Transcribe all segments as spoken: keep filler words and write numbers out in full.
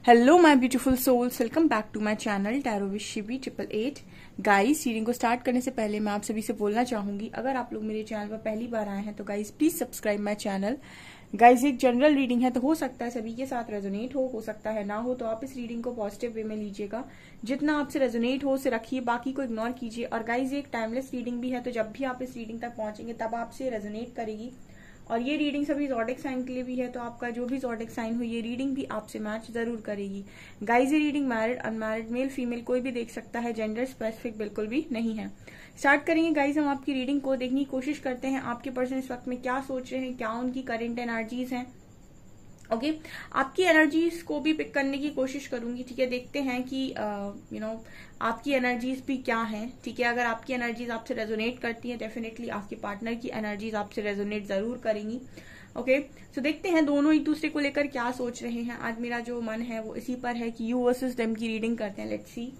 Hello my beautiful souls, welcome back to my channel tarot with Shivi triple eight. Guys, reading को start करने से पहले मैं आप सभी से बोलना चाहूंगी, अगर आप लोग मेरे चैनल पर पहली बार आए हैं तो guys please subscribe my channel. Guys, एक जनरल रीडिंग है तो हो सकता है सभी के साथ रेजोनेट हो हो सकता है ना हो, तो आप इस रीडिंग को पॉजिटिव वे में लीजिएगा। जितना आपसे रेजोनेट हो उसे रखिए, बाकी को इग्नोर कीजिए। और गाइस, ये एक टाइमलेस रीडिंग भी है, तो जब भी आप इस रीडिंग तक पहुंचेंगे तब आपसे रेजोनेट करेगी। और ये रीडिंग सभी ज़ोडिक साइन के लिए भी है, तो आपका जो भी ज़ोडिक साइन हो ये रीडिंग भी आपसे मैच जरूर करेगी। गाइस, ये reading married unmarried male female कोई भी देख सकता है, जेंडर स्पेसिफिक बिल्कुल भी नहीं है। स्टार्ट करेंगे गाइस, हम आपकी रीडिंग को देखने की कोशिश करते हैं आपके पर्सन इस वक्त में क्या सोच रहे हैं, क्या उनकी करंट एनर्जीज हैं। Okay okay? आपकी एनर्जीज को भी पिक करने की कोशिश करूंगी। ठीक है, देखते हैं कि यू नो आपकी एनर्जीज भी क्या हैं। ठीक है, अगर आपकी एनर्जीज आपसे रेजोनेट करती हैं, डेफिनेटली आपके पार्टनर की एनर्जीज आपसे रेजोनेट जरूर करेंगी। Okay okay? सो so, देखते हैं दोनों एक दूसरे को लेकर क्या सोच रहे हैं। आज मेरा जो मन है वो इसी पर है कि यू वर्सेस देम की रीडिंग करते हैं। Let's see.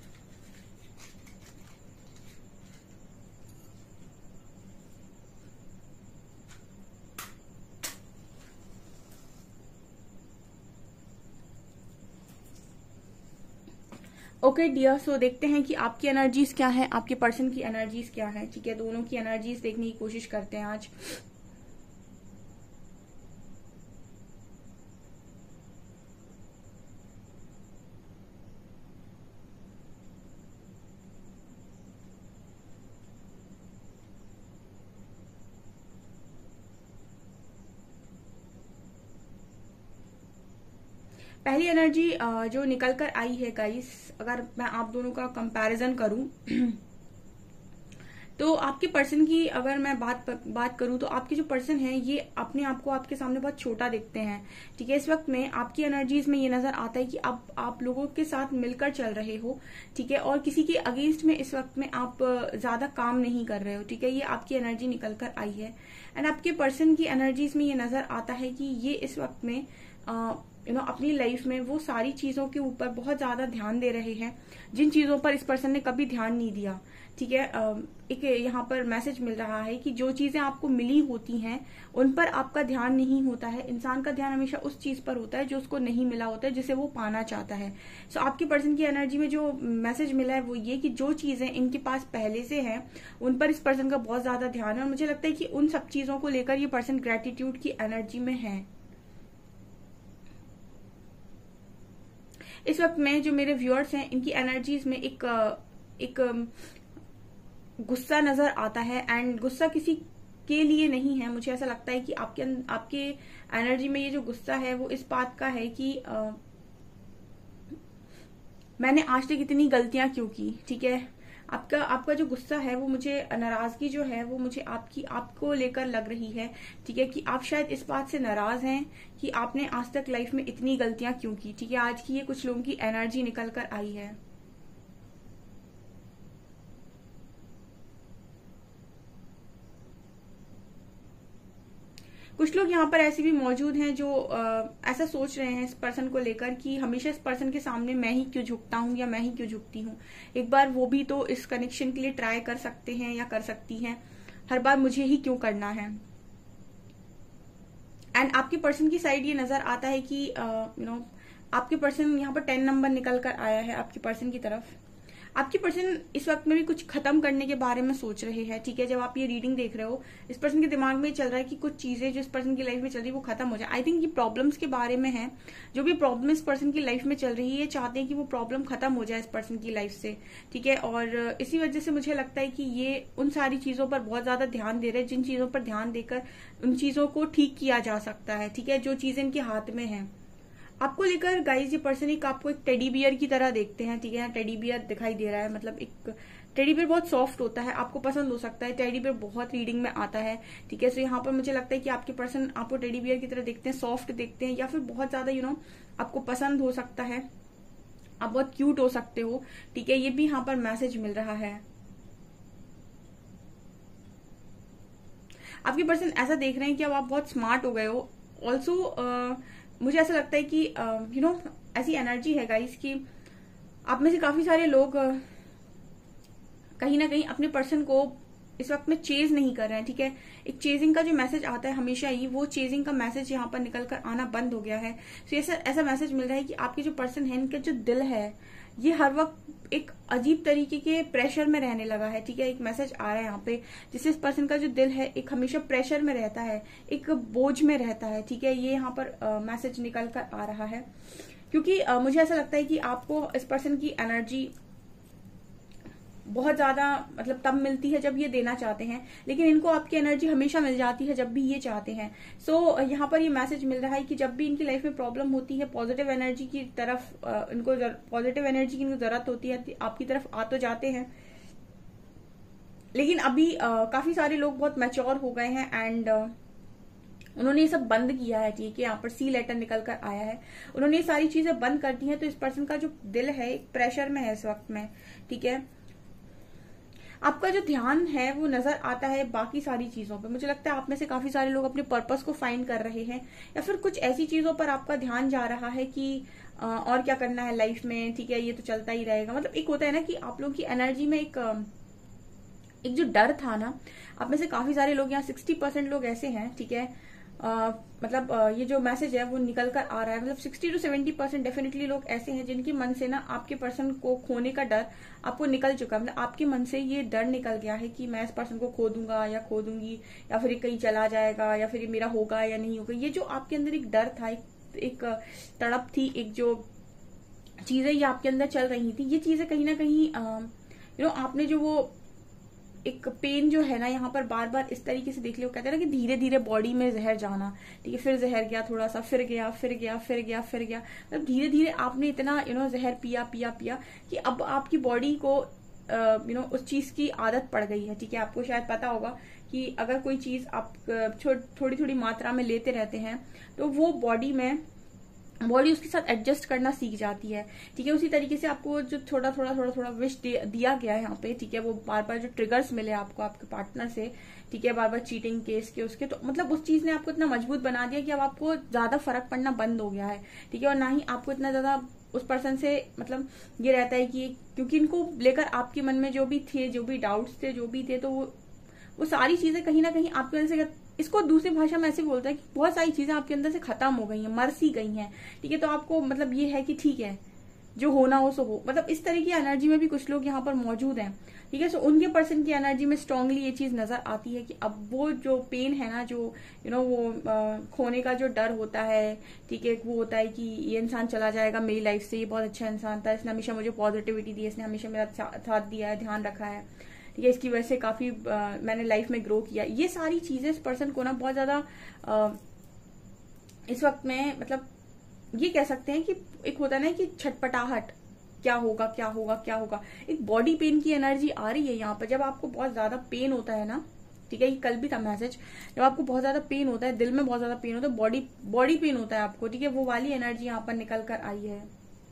Okay dear, so देखते हैं कि आपकी एनर्जीज क्या है, आपके पर्सन की एनर्जीज क्या है। ठीक है, दोनों की एनर्जीज देखने की कोशिश करते हैं आज। पहली एनर्जी जो निकल कर आई है गाइस, अगर मैं आप दोनों का कंपैरिजन करूं तो आपके पर्सन की अगर मैं बात बात करूं तो आपके जो पर्सन है ये अपने आप को आपके सामने बहुत छोटा देखते हैं। ठीक है, इस वक्त में आपकी एनर्जीज में ये नजर आता है कि आप आप लोगों के साथ मिलकर चल रहे हो। ठीक है, और किसी के अगेंस्ट में इस वक्त में आप ज्यादा काम नहीं कर रहे हो। ठीक है, ये आपकी एनर्जी निकल कर आई है। एंड आपके पर्सन की एनर्जीज में ये नजर आता है कि ये इस वक्त में यू नो अपनी लाइफ में वो सारी चीजों के ऊपर बहुत ज्यादा ध्यान दे रहे हैं जिन चीजों पर इस पर्सन ने कभी ध्यान नहीं दिया। ठीक है, एक यहाँ पर मैसेज मिल रहा है कि जो चीजें आपको मिली होती हैं उन पर आपका ध्यान नहीं होता है। इंसान का ध्यान हमेशा उस चीज पर होता है जो उसको नहीं मिला होता है, जिसे वो पाना चाहता है। सो so, आपकी पर्सन की एनर्जी में जो मैसेज मिला है वो ये कि जो चीजें इनके पास पहले से है उन पर इस पर्सन का बहुत ज्यादा ध्यान है। और मुझे लगता है कि उन सब चीजों को लेकर ये पर्सन ग्रेटिट्यूड की एनर्जी में है। इस वक्त में जो मेरे व्यूअर्स हैं इनकी एनर्जीज में एक एक गुस्सा नजर आता है। एंड गुस्सा किसी के लिए नहीं है। मुझे ऐसा लगता है कि आपके आपके एनर्जी में ये जो गुस्सा है वो इस बात का है कि आ, मैंने आज तक इतनी गलतियां क्यों की। ठीक है, आपका आपका जो गुस्सा है वो मुझे, नाराजगी जो है वो मुझे आपकी आपको लेकर लग रही है। ठीक है, कि आप शायद इस बात से नाराज हैं कि आपने आज तक लाइफ में इतनी गलतियां क्यों की। ठीक है, आज की ये कुछ लोगों की एनर्जी निकल कर आई है। कुछ लोग यहाँ पर ऐसे भी मौजूद हैं जो आ, ऐसा सोच रहे हैं इस पर्सन को लेकर कि हमेशा इस पर्सन के सामने मैं ही क्यों झुकता हूँ या मैं ही क्यों झुकती हूँ। एक बार वो भी तो इस कनेक्शन के लिए ट्राई कर सकते हैं या कर सकती हैं। हर बार मुझे ही क्यों करना है। एंड आपके पर्सन की साइड ये नजर आता है कि यू नो आपके पर्सन यहाँ पर टेन नंबर निकल कर आया है आपके पर्सन की तरफ। आपके पर्सन इस वक्त में भी कुछ खत्म करने के बारे में सोच रहे हैं। ठीक है, जब आप ये रीडिंग देख रहे हो इस पर्सन के दिमाग में चल रहा है कि कुछ चीजें जो इस पर्सन की लाइफ में चल रही है वो खत्म हो जाए। आई थिंक ये प्रॉब्लम्स के बारे में है। जो भी प्रॉब्लम इस पर्सन की लाइफ में चल रही है ये चाहते हैं कि वो प्रॉब्लम खत्म हो जाए इस पर्सन की लाइफ से। ठीक है, और इसी वजह से मुझे लगता है कि ये उन सारी चीजों पर बहुत ज्यादा ध्यान दे रहे हैं जिन चीजों पर ध्यान देकर उन चीजों को ठीक किया जा सकता है। ठीक है, जो चीजें इनके हाथ में है। आपको लेकर गाइस ये पर्सन एक आपको एक टेडी बियर की तरह देखते हैं। ठीक है, यहाँ टेडी बियर दिखाई दे रहा है, मतलब एक टेडी बियर बहुत सॉफ्ट होता है, आपको पसंद हो सकता है। टेडी बियर बहुत रीडिंग में आता है। ठीक है, सो यहाँ पर मुझे लगता है कि आपके पर्सन आपको टेडी बियर की तरह देखते हैं, सॉफ्ट देखते हैं, या फिर बहुत ज्यादा यू नो आपको पसंद हो सकता है, आप बहुत क्यूट हो सकते हो। ठीक है, ये भी यहाँ पर मैसेज मिल रहा है। आपके पर्सन ऐसा देख रहे हैं कि अब आप बहुत स्मार्ट हो गए हो। ऑल्सो मुझे ऐसा लगता है कि यू नो ऐसी एनर्जी है गाइस कि आप में से काफी सारे लोग uh, कहीं ना कहीं अपने पर्सन को इस वक्त में चेज नहीं कर रहे हैं, ठीक है। एक चेजिंग का जो मैसेज आता है हमेशा ही, वो चेजिंग का मैसेज यहाँ पर निकल कर आना बंद हो गया है। तो ऐसा ऐसा मैसेज मिल रहा है कि आपके जो पर्सन है, इनका जो दिल है, ये हर वक्त एक अजीब तरीके के प्रेशर में रहने लगा है, ठीक है। एक मैसेज आ रहा है यहाँ पे, जिससे इस पर्सन का जो दिल है एक हमेशा प्रेशर में रहता है, एक बोझ में रहता है, ठीक है। ये यहाँ पर मैसेज निकल कर आ रहा है, क्योंकि आ, मुझे ऐसा लगता है कि आपको इस पर्सन की एनर्जी बहुत ज्यादा मतलब तब मिलती है जब ये देना चाहते हैं, लेकिन इनको आपकी एनर्जी हमेशा मिल जाती है जब भी ये चाहते हैं। सो so, यहाँ पर ये मैसेज मिल रहा है कि जब भी इनकी लाइफ में प्रॉब्लम होती है, पॉजिटिव एनर्जी की तरफ इनको पॉजिटिव एनर्जी की इनको जरूरत होती है, आपकी तरफ आ तो जाते हैं, लेकिन अभी आ, काफी सारे लोग बहुत मैच्योर हो गए हैं एंड उन्होंने ये सब बंद किया है, ठीक है। यहाँ पर सी लेटर निकल कर आया है, उन्होंने ये सारी चीजें बंद कर दी हैं। तो इस पर्सन का जो दिल है एक प्रेशर में है इस वक्त में, ठीक है। आपका जो ध्यान है वो नजर आता है बाकी सारी चीजों पे। मुझे लगता है आप में से काफी सारे लोग अपने पर्पस को फाइंड कर रहे हैं, या फिर कुछ ऐसी चीजों पर आपका ध्यान जा रहा है कि आ, और क्या करना है लाइफ में, ठीक है, ये तो चलता ही रहेगा। मतलब एक होता है ना कि आप लोगों की एनर्जी में एक एक जो डर था ना, आप में से काफी सारे लोग, यहाँ सिक्सटी परसेंट लोग ऐसे हैं, ठीक है। Uh, मतलब uh, ये जो मैसेज है वो निकल कर आ रहा है, मतलब sixty to seventy percent definitely लोग ऐसे हैं जिनके मन से ना आपके पर्सन को खोने का डर आपको निकल चुका है। मतलब आपके मन से ये डर निकल गया है कि मैं इस पर्सन को खो दूंगा या खो दूंगी, या फिर ये कहीं चला जाएगा, या फिर ये मेरा होगा या नहीं होगा। ये जो आपके अंदर एक डर था, एक, एक तड़प थी, एक जो चीजें ये आपके अंदर चल रही थी, ये चीजें कहीं ना कहीं यू नो आपने जो वो एक पेन जो है ना यहाँ पर बार बार इस तरीके से देख लियो, कहते हैं ना कि धीरे धीरे बॉडी में जहर जाना, ठीक है। फिर जहर गया थोड़ा सा, फिर गया फिर गया फिर गया फिर गया मतलब धीरे धीरे आपने इतना यू नो जहर पिया पिया पिया कि अब आपकी बॉडी को यू नो उस चीज की आदत पड़ गई है, ठीक है। आपको शायद पता होगा कि अगर कोई चीज आप थोड़ी थोड़ी मात्रा में लेते रहते हैं तो वो बॉडी में बॉडी उसके साथ एडजस्ट करना सीख जाती है, ठीक है। उसी तरीके से आपको जो थोड़ा थोड़ा थोड़ा थोड़ा विश दिया गया है यहाँ पे, ठीक है, वो बार बार जो ट्रिगर्स मिले आपको आपके पार्टनर से, ठीक है, बार बार चीटिंग केस के उसके, तो मतलब उस चीज ने आपको इतना मजबूत बना दिया कि अब आपको ज्यादा फर्क पड़ना बंद हो गया है, ठीक है। और ना ही आपको इतना ज्यादा उस पर्सन से मतलब ये रहता है कि क्योंकि इनको लेकर आपके मन में जो भी थे, जो भी डाउट्स थे, जो भी थे, तो वो वो सारी चीजें कहीं ना कहीं आपके अंदर से, इसको दूसरी भाषा में ऐसे बोलता है कि बहुत सारी चीजें आपके अंदर से खत्म हो गई हैं, मर सी गई हैं, ठीक है। तो आपको मतलब ये है कि ठीक है, जो होना हो सो हो, मतलब इस तरह की एनर्जी में भी कुछ लोग यहाँ पर मौजूद हैं, ठीक है। सो उनके पर्सन की एनर्जी में स्ट्रांगली ये चीज नजर आती है कि अब वो जो पेन है ना, जो यू नो वो आ, खोने का जो डर होता है, ठीक है, वो होता है कि ये इंसान चला जाएगा मेरी लाइफ से, ये बहुत अच्छा इंसान था, इसने हमेशा मुझे पॉजिटिविटी दी, इसने हमेशा मेरा साथ दिया है, ध्यान रखा है, ठीक है, इसकी वजह से काफी आ, मैंने लाइफ में ग्रो किया। ये सारी चीजें इस पर्सन को ना बहुत ज्यादा इस वक्त में मतलब ये कह सकते हैं कि एक होता है ना कि छटपटाहट, क्या होगा क्या होगा क्या होगा, एक बॉडी पेन की एनर्जी आ रही है यहाँ पर। जब आपको बहुत ज्यादा पेन होता है ना, ठीक है, ये कल भी था मैसेज, जब आपको बहुत ज्यादा पेन होता है, दिल में बहुत ज्यादा पेन होता है, बॉडी बॉडी पेन होता है आपको, ठीक है, वो वाली एनर्जी यहाँ पर निकल कर आई है।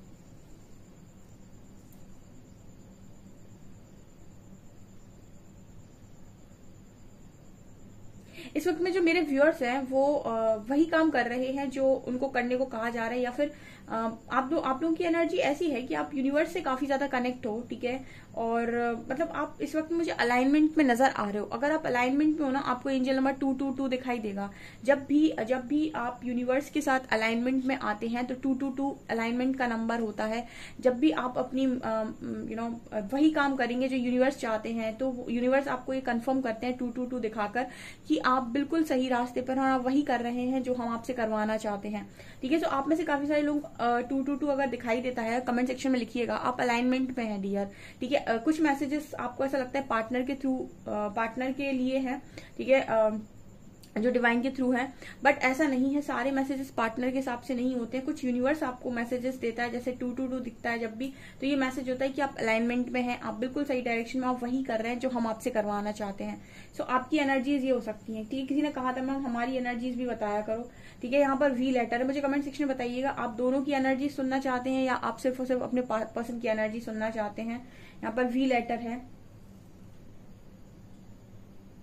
इस वक्त में जो मेरे व्यूअर्स हैं वो वही काम कर रहे हैं जो उनको करने को कहा जा रहा है, या फिर आप लोग आप लोगों की एनर्जी ऐसी है कि आप यूनिवर्स से काफी ज्यादा कनेक्ट हो, ठीक है। और मतलब आप इस वक्त मुझे अलाइनमेंट में नजर आ रहे हो। अगर आप अलाइनमेंट में हो ना, आपको angel number two two two दिखाई देगा। जब भी जब भी आप यूनिवर्स के साथ अलाइनमेंट में आते हैं तो टू टू टू अलाइनमेंट का नंबर होता है। जब भी आप अपनी यू नो वही काम करेंगे जो यूनिवर्स चाहते हैं, तो यूनिवर्स आपको ये कंफर्म करते हैं टू टू टू दिखाकर कि आप बिल्कुल सही रास्ते पर हैं, आप वही कर रहे हैं जो हम आपसे करवाना चाहते हैं, ठीक है। तो आप में से काफी सारे लोग टू टू टू अगर दिखाई देता है, कमेंट सेक्शन में लिखिएगा आप अलाइनमेंट में हैं डियर, ठीक है। uh, कुछ मैसेजेस आपको ऐसा लगता है पार्टनर के थ्रू पार्टनर के लिए है, ठीक है, uh, जो डिवाइन के थ्रू है, बट ऐसा नहीं है। सारे मैसेजेस पार्टनर के हिसाब से नहीं होते हैं। कुछ यूनिवर्स आपको मैसेजेस देता है, जैसे टू टू टू दिखता है जब भी, तो ये मैसेज होता है कि आप अलाइनमेंट में हैं, आप बिल्कुल सही डायरेक्शन में, आप वही कर रहे हैं जो हम आपसे करवाना चाहते हैं। सो so, आपकी एनर्जीज ये हो सकती हैं, ठीक है। किसी ने कहा था मैम हमारी एनर्जीज भी बताया करो, ठीक है। यहाँ पर वी लेटर है, मुझे कमेंट सेक्शन में बताइएगा आप दोनों की एनर्जी सुनना चाहते हैं या आप सिर्फ और सिर्फ अपने पर्सन की एनर्जी सुनना चाहते हैं। यहाँ पर वी लेटर है।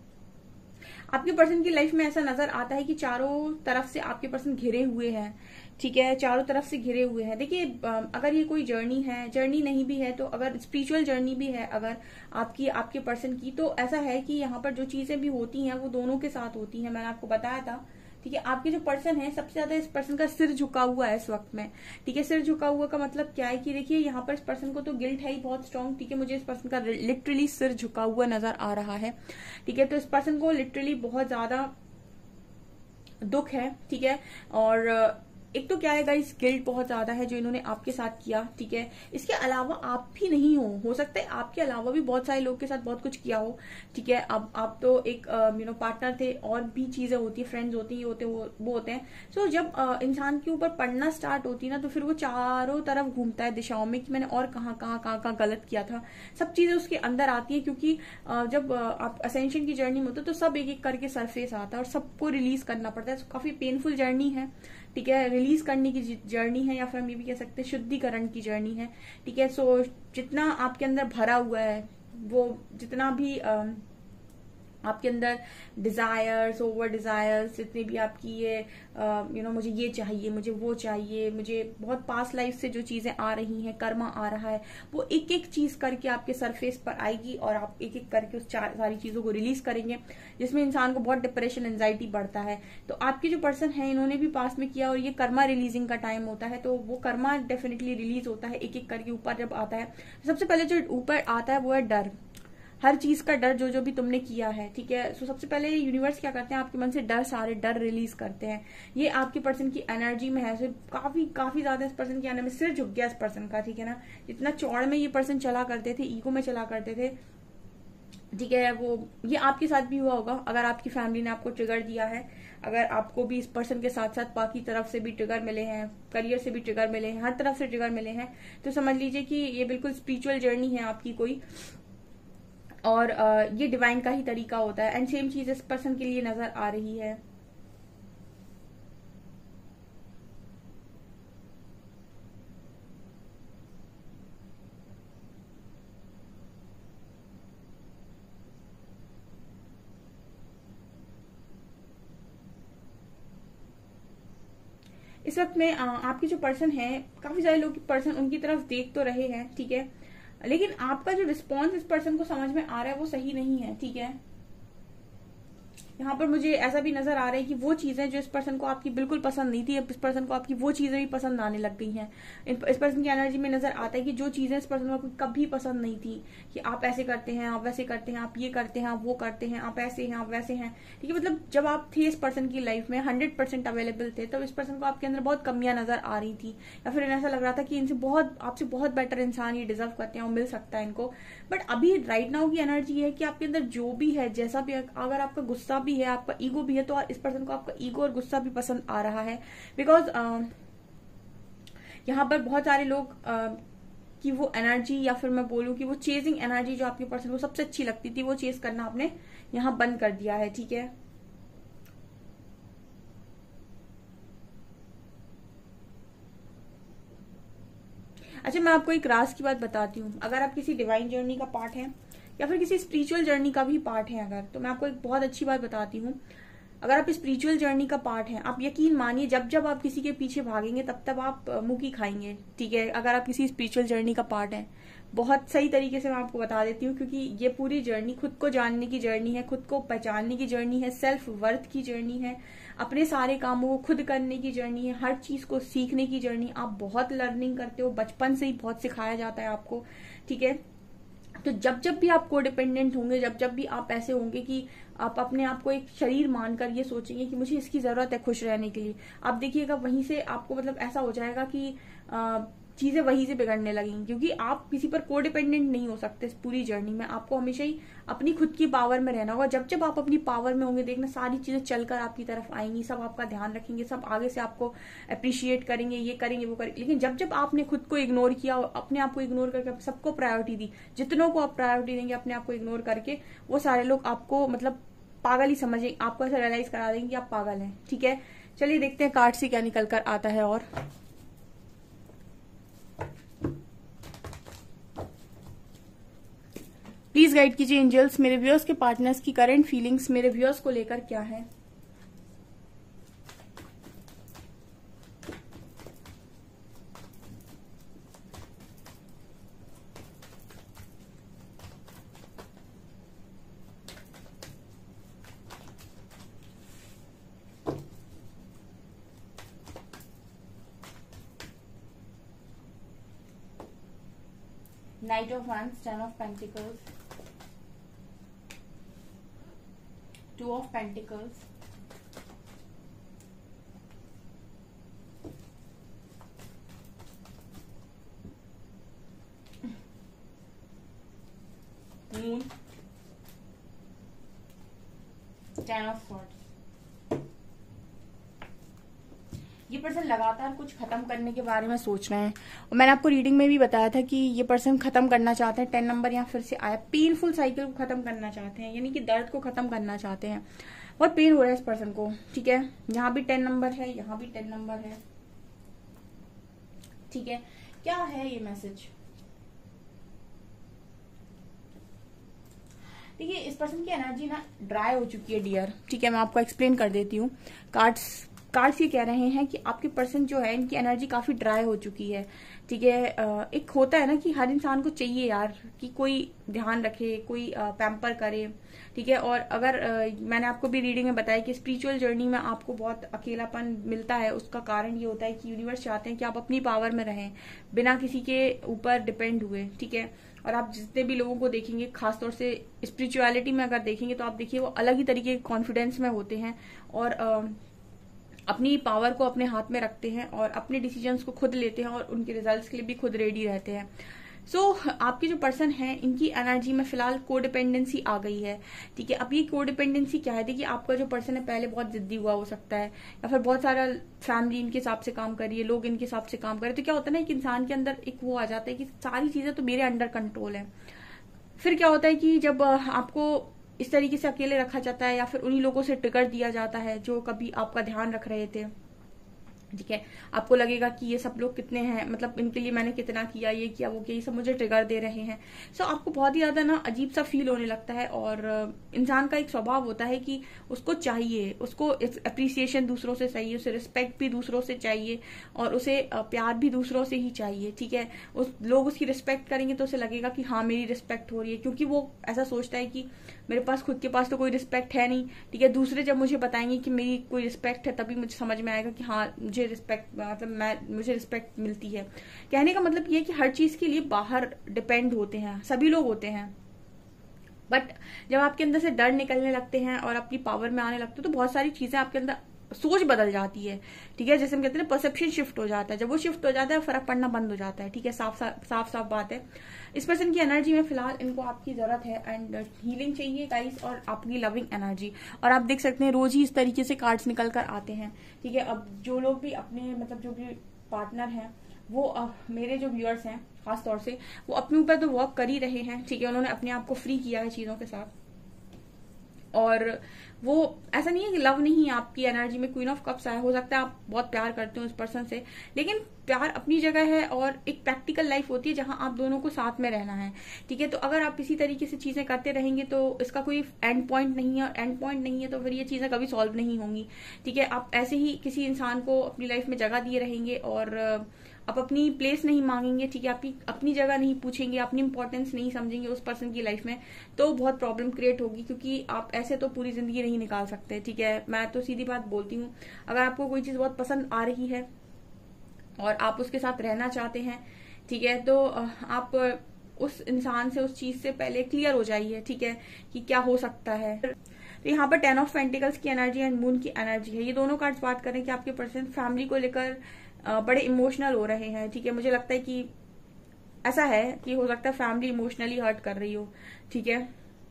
आपके पर्सन की लाइफ में ऐसा नजर आता है कि चारों तरफ से आपके पर्सन घिरे हुए हैं, ठीक है, चारों तरफ से घिरे हुए हैं। देखिए अगर ये कोई जर्नी है, जर्नी नहीं भी है तो अगर स्पिरिचुअल जर्नी भी है अगर आपकी आपके पर्सन की, तो ऐसा है कि यहाँ पर जो चीजें भी होती हैं वो दोनों के साथ होती हैं। मैंने आपको बताया था, ठीक है। आपके जो पर्सन है सबसे ज्यादा इस पर्सन का सिर झुका हुआ है इस वक्त में, ठीक है। सिर झुका हुआ का मतलब क्या है कि देखिए यहाँ पर इस पर्सन को तो गिल्ट है ही बहुत स्ट्रांग, ठीक है। मुझे इस पर्सन का लिटरली सिर झुका हुआ नजर आ रहा है, ठीक है। तो इस पर्सन को लिटरली बहुत ज्यादा दुख है, ठीक है। और एक तो क्या है गाइस, गिल्ट बहुत ज्यादा है जो इन्होंने आपके साथ किया, ठीक है। इसके अलावा आप भी नहीं हो हो सकता है आपके अलावा भी बहुत सारे लोग के साथ बहुत कुछ किया हो, ठीक है। अब आप तो एक यू नो पार्टनर थे, और भी चीजें होती है, फ्रेंड्स होती है, होते वो, वो होते हैं। सो so, जब uh, इंसान के ऊपर पढ़ना स्टार्ट होती है ना, तो फिर वो चारों तरफ घूमता है दिशाओं में कि मैंने और कहाँ कहाँ कहाँ कहाँ गलत किया था। सब चीजें उसके अंदर आती है, क्योंकि uh, जब uh, आप असेंशन की जर्नी में होते तो सब एक एक करके सरफेस आता है और सबको रिलीज करना पड़ता है। so, काफी पेनफुल जर्नी है, ठीक है। रिलीज करने की जर्नी है, या फिर हम ये भी कह सकते हैं शुद्धिकरण की जर्नी है, ठीक है। सो जितना आपके अंदर भरा हुआ है, वो जितना भी आ, आपके अंदर डिजायर्स, ओवर डिजायर्स, जितने भी आपकी ये यू नो मुझे ये चाहिए, मुझे वो चाहिए, मुझे बहुत पास्ट लाइफ से जो चीजें आ रही हैं, कर्मा आ रहा है, वो एक एक चीज करके आपके सरफेस पर आएगी और आप एक एक करके उस सारी चीजों को रिलीज करेंगे, जिसमें इंसान को बहुत डिप्रेशन, एंजाइटी बढ़ता है। तो आपके जो पर्सन है इन्होंने भी पास्ट में किया, और ये कर्मा रिलीजिंग का टाइम होता है, तो वो कर्मा डेफिनेटली रिलीज होता है एक एक करके ऊपर जब आता है। सबसे पहले जो ऊपर आता है वो है डर, हर चीज का डर, जो जो भी तुमने किया है, ठीक है। सो सबसे पहले यूनिवर्स क्या करते हैं, आपके मन से डर, सारे डर रिलीज करते हैं। ये आपके पर्सन की एनर्जी में है, सो काफी काफी ज्यादा इस पर्सन की एनर्जी में सिर झुक गया इस पर्सन का, ठीक है ना। जितना चौड़ में ये पर्सन चला करते थे, ईगो में चला करते थे, ठीक है, वो ये आपके साथ भी हुआ होगा। अगर आपकी फैमिली ने आपको ट्रिगर दिया है, अगर आपको भी इस पर्सन के साथ साथ बाकी तरफ से भी ट्रिगर मिले हैं, करियर से भी ट्रिगर मिले हैं, हर तरफ से ट्रिगर मिले हैं, तो समझ लीजिए कि ये बिल्कुल स्पिरिचुअल जर्नी है आपकी कोई, और ये डिवाइन का ही तरीका होता है। एंड सेम चीज इस पर्सन के लिए नजर आ रही है। इस वक्त में आपके जो पर्सन है, काफी सारे लोग पर्सन उनकी तरफ देख तो रहे हैं, ठीक है, लेकिन आपका जो रिस्पॉन्स इस पर्सन को समझ में आ रहा है वो सही नहीं है, ठीक है। यहाँ पर मुझे ऐसा भी नजर आ रहा है कि वो चीजें जो इस पर्सन को आपकी बिल्कुल पसंद नहीं थी, अब इस पर्सन को आपकी वो चीजें भी पसंद आने लग गई हैं। इस पर्सन की एनर्जी में नजर आता है कि जो चीजें इस पर्सन को कभी पसंद नहीं थी, कि आप ऐसे करते हैं, आप वैसे करते हैं, आप ये करते हैं, आप वो करते हैं, आप ऐसे हैं, आप वैसे हैं, ठीक है। मतलब जब आप थे इस पर्सन की लाइफ में, हंड्रेड परसेंट अवेलेबल थे, तब इस पर्सन को आपके अंदर बहुत कमियां नजर आ रही थी, या फिर ऐसा लग रहा था कि इनसे बहुत, आपसे बहुत बेटर इंसान ये डिजर्व करते हैं और मिल सकता है इनको। बट अभी राइट नाउ की एनर्जी है कि आपके अंदर जो भी है, जैसा भी, अगर आपका गुस्सा भी है, आपका ईगो भी है, तो इस पर्सन को आपका ईगो और गुस्सा भी पसंद आ रहा है। बिकॉज यहाँ पर बहुत सारे लोग uh, कि वो एनर्जी, या फिर मैं बोलूं कि वो चेजिंग एनर्जी जो आपके पर्सन को सबसे अच्छी लगती थी, वो चेज करना आपने यहाँ बंद कर दिया है, ठीक है। अच्छा, मैं आपको एक राज की बात बताती हूँ। अगर आप किसी डिवाइन जर्नी का पार्ट है, या फिर किसी स्पिरिचुअल जर्नी का भी पार्ट है अगर, तो मैं आपको एक बहुत अच्छी बात बताती हूँ। अगर आप स्पिरिचुअल जर्नी का पार्ट हैं, आप यकीन मानिए जब जब आप किसी के पीछे भागेंगे तब तब आप मुकी खाएंगे, ठीक है। अगर आप किसी स्पिरिचुअल जर्नी का पार्ट हैं, बहुत सही तरीके से मैं आपको बता देती हूँ, क्योंकि ये पूरी जर्नी खुद को जानने की जर्नी है, खुद को पहचानने की जर्नी है, सेल्फ वर्थ की जर्नी है, अपने सारे कामों को खुद करने की जर्नी है, हर चीज को सीखने की जर्नी। आप बहुत लर्निंग करते हो, बचपन से ही बहुत सिखाया जाता है आपको, ठीक है। तो जब जब भी आप कोडिपेंडेंट होंगे, जब जब भी आप ऐसे होंगे कि आप अपने आप को एक शरीर मानकर ये सोचेंगे कि मुझे इसकी जरूरत है खुश रहने के लिए, आप देखिएगा वहीं से आपको मतलब ऐसा हो जाएगा कि आ, चीजें वहीं से बिगड़ने लगेंगी, क्योंकि आप किसी पर कोडिपेंडेंट नहीं हो सकते इस पूरी जर्नी में। आपको हमेशा ही अपनी खुद की पावर में रहना होगा। जब जब आप अपनी पावर में होंगे, देखना सारी चीजें चलकर आपकी तरफ आएंगी, सब आपका ध्यान रखेंगे, सब आगे से आपको अप्रिशिएट करेंगे, ये करेंगे, वो करेंगे। लेकिन जब जब आपने खुद को इग्नोर किया, अपने आप को इग्नोर करके सबको प्रायोरिटी दी, जितनों को आप प्रायोरिटी देंगे अपने आप को इग्नोर करके, वो सारे लोग आपको मतलब पागल ही समझेंगे, आपको ऐसा रियलाइज करा देंगे कि आप पागल हैं, ठीक है। चलिए देखते हैं कार्ड से क्या निकल कर आता है। और प्लीज गाइड कीजिए एंजल्स, मेरे व्यूअर्स के पार्टनर्स की करंट फीलिंग्स मेरे व्यूअर्स को लेकर क्या है। Knight of Wands, Ten of Pentacles, Two of Pentacles, Moon, Ten of Swords। ये पर्सन लगातार कुछ खत्म करने के बारे में सोच रहे हैं और मैंने आपको रीडिंग में भी बताया था कि ये पर्सन खत्म करना चाहते हैं। टेन नंबर यहाँ फिर से आया, पेनफुल साइकिल को खत्म करना चाहते हैं, यानी कि दर्द को खत्म करना चाहते हैं। बहुत पेन हो रहा है इस पर्सन को, ठीक है। यहाँ भी टेन नंबर है, यहाँ भी टेन नंबर है, ठीक है। क्या है ये मैसेज? देखिए इस पर्सन की एनर्जी ना ड्राई हो चुकी है डियर, ठीक है। मैं आपको एक्सप्लेन कर देती हूँ। कार्ड्स कार्ड्स ये कह रहे हैं कि आपके पर्सन जो है इनकी एनर्जी काफी ड्राई हो चुकी है, ठीक है। एक होता है ना कि हर इंसान को चाहिए यार कि कोई ध्यान रखे, कोई पैम्पर करे, ठीक है। और अगर आ, मैंने आपको भी रीडिंग में बताया कि स्पिरिचुअल जर्नी में आपको बहुत अकेलापन मिलता है, उसका कारण ये होता है कि यूनिवर्स चाहते हैं कि आप अपनी पावर में रहें, बिना किसी के ऊपर डिपेंड हुए, ठीक है। और आप जितने भी लोगों को देखेंगे, खासतौर से स्पिरिचुअलिटी में अगर देखेंगे तो आप देखिए वो अलग ही तरीके के कॉन्फिडेंस में होते हैं और आ, अपनी पावर को अपने हाथ में रखते हैं और अपने डिसीजंस को खुद लेते हैं और उनके रिजल्ट्स के लिए भी खुद रेडी रहते हैं। सो so, आपके जो पर्सन है इनकी एनर्जी में फिलहाल कोडिपेंडेंसी आ गई है, ठीक है। अब ये कोडिपेंडेंसी क्या है? देखिए आपका जो पर्सन है पहले बहुत जिद्दी हुआ हो सकता है, या फिर बहुत सारा फैमिली इनके हिसाब से काम कर रही है, लोग इनके हिसाब से काम कर रहे हैं। तो क्या होता है ना, एक इंसान के अंदर एक वो आ जाता है कि सारी चीजें तो मेरे अंडर कंट्रोल है। फिर क्या होता है कि जब आपको इस तरीके से अकेले रखा जाता है या फिर उन्हीं लोगों से ट्रिगर दिया जाता है जो कभी आपका ध्यान रख रहे थे, ठीक है, आपको लगेगा कि ये सब लोग कितने हैं, मतलब इनके लिए मैंने कितना किया, ये किया वो किया, ये सब मुझे ट्रिगर दे रहे हैं। सो so, आपको बहुत ही ज्यादा ना अजीब सा फील होने लगता है। और इंसान का एक स्वभाव होता है कि उसको चाहिए, उसको अप्रिसिएशन दूसरों से चाहिए, उसे रिस्पेक्ट भी दूसरों से चाहिए और उसे प्यार भी दूसरों से ही चाहिए, ठीक है। उस लोग उसकी रिस्पेक्ट करेंगे तो उसे लगेगा कि हाँ मेरी रिस्पेक्ट हो रही है, क्योंकि वो ऐसा सोचता है कि मेरे पास खुद के पास तो कोई रिस्पेक्ट है नहीं, ठीक है। दूसरे जब मुझे बताएंगे कि मेरी कोई रिस्पेक्ट है तभी मुझे समझ में आएगा कि हाँ मुझे रिस्पेक्ट, मतलब मैं मुझे रिस्पेक्ट मिलती है। कहने का मतलब ये है कि हर चीज के लिए बाहर डिपेंड होते हैं, सभी लोग होते हैं, बट जब आपके अंदर से डर निकलने लगते हैं और अपनी पावर में आने लगते हैं तो बहुत सारी चीजें आपके अंदर, सोच बदल जाती है, ठीक है। जैसे हम कहते हैं परसेप्शन शिफ्ट हो जाता है, जब वो शिफ्ट हो जाता है फर्क पड़ना बंद हो जाता है, ठीक है। साफ साफ साफ साफ बात है। इस पर्सन की एनर्जी में फिलहाल इनको आपकी जरूरत है एंड हीलिंग चाहिए गाइस, और आपकी लविंग एनर्जी। और आप देख सकते हैं रोज ही इस तरीके से कार्ड्स निकल कर आते हैं, ठीक है। अब जो लोग भी अपने मतलब जो भी पार्टनर हैं वो आ, मेरे जो व्यूअर्स हैं खास तौर से, वो अपने ऊपर तो वर्क कर ही रहे हैं, ठीक है। उन्होंने अपने आप को फ्री किया है चीजों के साथ, और वो ऐसा नहीं है कि लव नहीं है आपकी एनर्जी में। क्वीन ऑफ कप्स आया, हो सकता है आप बहुत प्यार करते हो उस पर्सन से, लेकिन प्यार अपनी जगह है और एक प्रैक्टिकल लाइफ होती है जहां आप दोनों को साथ में रहना है, ठीक है। तो अगर आप इसी तरीके से चीजें करते रहेंगे तो इसका कोई एंड पॉइंट नहीं है, और एंड पॉइंट नहीं है तो फिर ये चीजें कभी सॉल्व नहीं होंगी, ठीक है। आप ऐसे ही किसी इंसान को अपनी लाइफ में जगह दिए रहेंगे और आप अपनी प्लेस नहीं मांगेंगे, ठीक है, आपकी अपनी जगह नहीं पूछेंगे, अपनी इंपॉर्टेंस नहीं समझेंगे उस पर्सन की लाइफ में, तो बहुत प्रॉब्लम क्रिएट होगी, क्योंकि आप ऐसे तो पूरी जिंदगी नहीं निकाल सकते, ठीक है। मैं तो सीधी बात बोलती हूँ, अगर आपको कोई चीज बहुत पसंद आ रही है और आप उसके साथ रहना चाहते हैं, ठीक है, तो आप उस इंसान से, उस चीज से पहले क्लियर हो जाइए, ठीक है, कि क्या हो सकता है। तो यहाँ पर टेन ऑफ पेंटिकल्स की एनर्जी एंड मून की एनर्जी है। ये दोनों कार्ड्स बात करें कि आपके पर्सन फैमिली को लेकर बड़े इमोशनल हो रहे हैं, ठीक है। मुझे लगता है कि ऐसा है कि हो सकता है फैमिली इमोशनली हर्ट कर रही हो, ठीक है।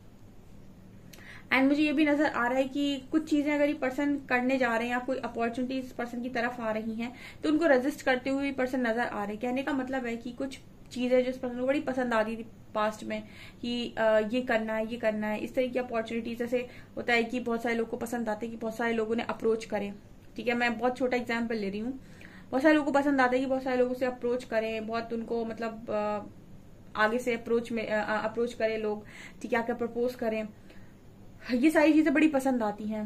एंड मुझे ये भी नजर आ रहा है कि कुछ चीजें अगर ये पर्सन करने जा रहे हैं या कोई अपॉर्चुनिटी इस पर्सन की तरफ आ रही हैं तो उनको रेजिस्ट करते हुए पर्सन नजर आ रहे हैं। कहने का मतलब है कि कुछ चीजें जो इस पर्सन को बड़ी पसंद आ रही थी पास्ट में कि आ, ये करना है, ये करना है, इस तरह की अपॉर्चुनिटी, जैसे होता है कि बहुत सारे लोगों को पसंद आते हैं कि बहुत सारे लोगों ने अप्रोच करें, ठीक है। मैं बहुत छोटा एग्जाम्पल ले रही हूँ। बहुत सारे लोगों को पसंद आता है कि बहुत सारे लोगों से अप्रोच करें, बहुत उनको मतलब आ, आगे से अप्रोच में अप्रोच करें लोग, ठीक है, आकर प्रपोज करें। ये सारी चीजें बड़ी पसंद आती हैं,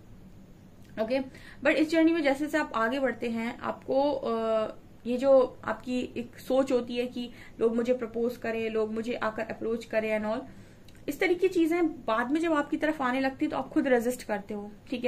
ओके। बट इस जर्नी में जैसे जैसे आप आगे बढ़ते हैं आपको आ, ये जो आपकी एक सोच होती है कि लोग मुझे प्रपोज करें, लोग मुझे आकर अप्रोच करें एंड ऑल, इस तरह की चीजें बाद में जब आपकी तरफ आने लगती है तो आप खुद रेजिस्ट करते हो, ठीक है।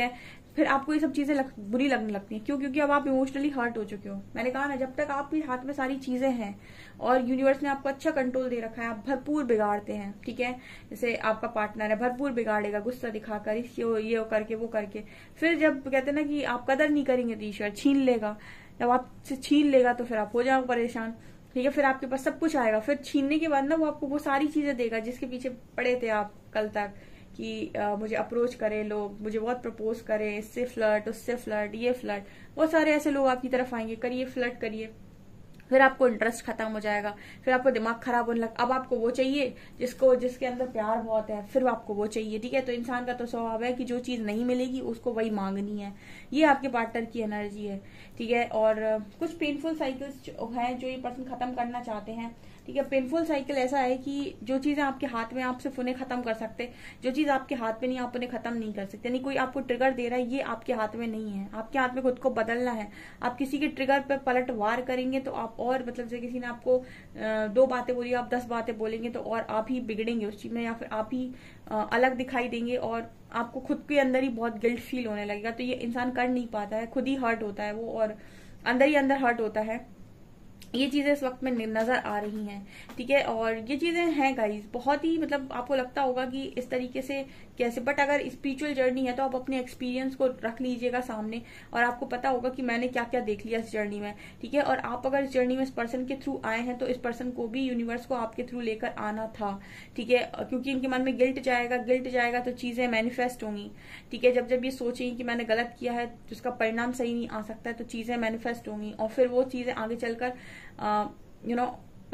फिर आपको ये सब चीजें लग, बुरी लगने लगती हैं। क्यों? क्योंकि अब आप इमोशनली हर्ट हो चुके हो। मैंने कहा ना, जब तक आपके हाथ में सारी चीजें हैं और यूनिवर्स ने आपको अच्छा कंट्रोल दे रखा है, आप भरपूर बिगाड़ते हैं, ठीक है। जैसे आपका पार्टनर है, भरपूर बिगाड़ेगा, गुस्सा दिखाकर, ये करके वो करके। फिर जब कहते हैं ना कि आप कदर नहीं करेंगे तो ईश्वर छीन लेगा। जब आपसे छीन लेगा तो फिर आप हो जाओगे परेशान, ठीक है। फिर आपके पास सब कुछ आएगा, फिर छीनने के बाद ना वो आपको वो सारी चीजें देगा जिसके पीछे पड़े थे आप कल तक, कि आ, मुझे अप्रोच करें लोग, मुझे बहुत प्रपोज करें, इससे फ्लर्ट, उससे फ्लर्ट, ये फ्लर्ट, बहुत सारे ऐसे लोग आपकी तरफ आएंगे, करिए फ्लर्ट करिए। फिर आपको इंटरेस्ट खत्म हो जाएगा, फिर आपको दिमाग खराब होने लगा। अब आपको वो चाहिए जिसको जिसके अंदर प्यार बहुत है, फिर आपको वो चाहिए, ठीक है। तो इंसान का तो स्वभाव है कि जो चीज नहीं मिलेगी उसको वही मांगनी है। ये आपके पार्टनर की एनर्जी है, ठीक है। और कुछ पेनफुल साइकिल्स हैं जो ये पर्सन खत्म करना चाहते हैं, ठीक है। पेनफुल साइकिल ऐसा है कि जो चीजें आपके हाथ में, आप सिर्फ उन्हें खत्म कर सकते, जो चीज आपके हाथ में नहीं आप उन्हें खत्म नहीं कर सकते। यानी कोई आपको ट्रिगर दे रहा है, ये आपके हाथ में नहीं है, आपके हाथ में खुद को बदलना है। आप किसी के ट्रिगर पर पलटवार करेंगे तो आप और, मतलब जैसे किसी ने आपको दो बातें बोली, आप दस बातें बोलेंगे तो और आप ही बिगड़ेंगे उस चीज में, या फिर आप ही अलग दिखाई देंगे और आपको खुद के अंदर ही बहुत गिल्ट फील होने लगेगा। तो ये इंसान कर नहीं पाता है, खुद ही हर्ट होता है वो, और अंदर ही अंदर हर्ट होता है। ये चीजें इस वक्त में नजर आ रही हैं, ठीक है। और ये चीजें हैं गाइस, बहुत ही, मतलब आपको लगता होगा कि इस तरीके से कैसे, बट अगर स्पिरिचुअल जर्नी है तो आप अपने एक्सपीरियंस को रख लीजिएगा सामने, और आपको पता होगा कि मैंने क्या क्या देख लिया इस जर्नी में, ठीक है। और आप अगर इस जर्नी में इस पर्सन के थ्रू आए हैं तो इस पर्सन को भी यूनिवर्स को आपके थ्रू लेकर आना था, ठीक है। क्योंकि इनके मन में गिल्ट जाएगा, गिल्ट जाएगा तो चीजें मैनिफेस्ट होंगी, ठीक है। जब जब ये सोचेंगे कि मैंने गलत किया है तो उसका परिणाम सही नहीं आ सकता है, तो चीजें मैनिफेस्ट होंगी, और फिर वो चीजें आगे चलकर यू नो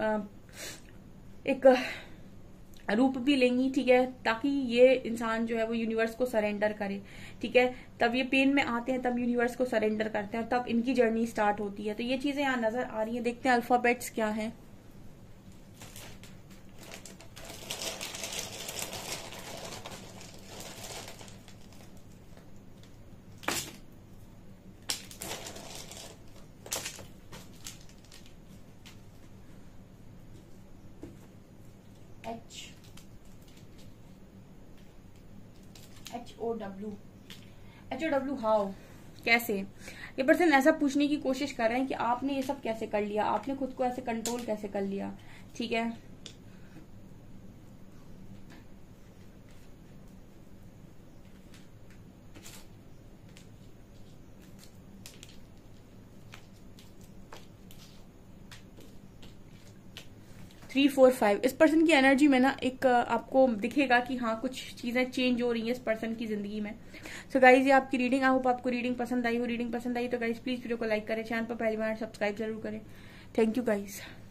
एक रूप भी लेंगी, ठीक है। ताकि ये इंसान जो है वो यूनिवर्स को सरेंडर करे, ठीक है। तब ये पेन में आते हैं, तब यूनिवर्स को सरेंडर करते हैं, तब इनकी जर्नी स्टार्ट होती है। तो ये चीजें यहाँ नजर आ रही हैं। देखते हैं अल्फाबेट्स क्या हैं। H H O W H O W how, कैसे? ये पर्सन ऐसा पूछने की कोशिश कर रहे हैं कि आपने ये सब कैसे कर लिया, आपने खुद को ऐसे कंट्रोल कैसे कर लिया, ठीक है। थ्री फोर फाइव, इस पर्सन की एनर्जी में ना एक आपको दिखेगा कि हाँ कुछ चीजें चेंज हो रही हैं इस पर्सन की जिंदगी में। सो गाइज ये आपकी रीडिंग, आई होप आपको रीडिंग पसंद आई हो। रीडिंग पसंद आई तो गाइज प्लीज वीडियो को लाइक करें, चैनल पर पहली बार सब्सक्राइब जरूर करें। Thank you guys.